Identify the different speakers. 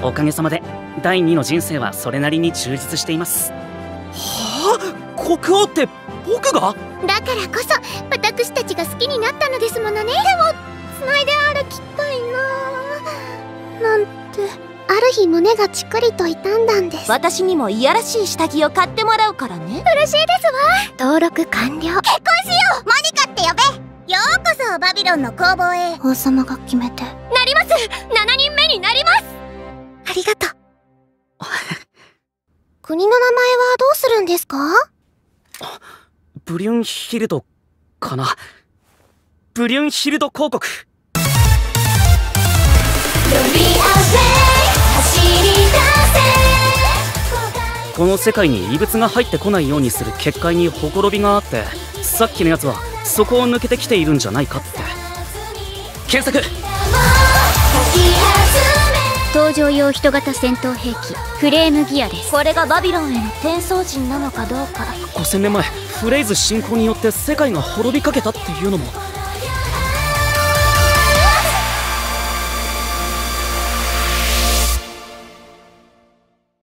Speaker 1: おかげさまで第2の人生はそれなりに充実しています。
Speaker 2: はあ、国王って僕が？
Speaker 3: だからこそ私たちが好きになったのですものね。でも繋いで歩きたいななんて、ある日胸がチクリと痛んだんです。
Speaker 4: 私にもいやらしい下着を買ってもらうからね。
Speaker 3: 嬉しいですわ。登録完了。結婚しよう。モニカって呼べ。ようこそバビロンの工房へ。王様が決めて。なります。7人目になります。ありがとう。国の名前はどうするんですか？
Speaker 1: ブリュンヒルドかな。ブリュンヒルド公国。この世界に異物が入ってこないようにする結界にほころびがあって、さっきのやつはそこを抜けてきているんじゃないかって。検索。
Speaker 3: 登場用人型戦闘兵器フレームギアです。
Speaker 4: これがバビロンへの転送人なのかどうか。
Speaker 1: 5000年前フレイズ侵攻によって世界が滅びかけたっていうのも